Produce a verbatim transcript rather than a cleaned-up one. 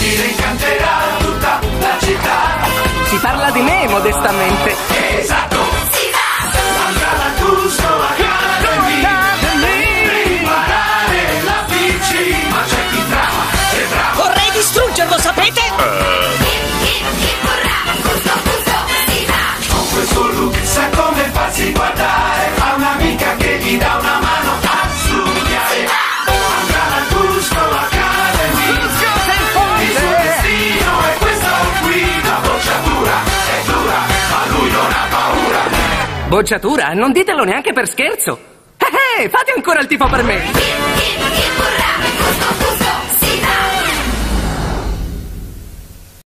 dire incanterà tutta la città. Si parla di me, modestamente. Esatto. Si va. Andrà al Gusto Academy. Per imparare la bici. Ma c'è chi trama, c'è bravo. Vorrei distruggerlo, sapete? Chi vorrà Gusto Gusto si va. Con questo look sa come farsi guardare. Ha un'amica che gli dà una mano a studiare. Andrà al Gusto Academy. Il suo destino è questo qui. La bocciatura è dura, ma lui non ha paura. Bocciatura? Non ditelo neanche per scherzo. Eh, eh, fate ancora il tifo per me. Chi vorrà Gusto Gusto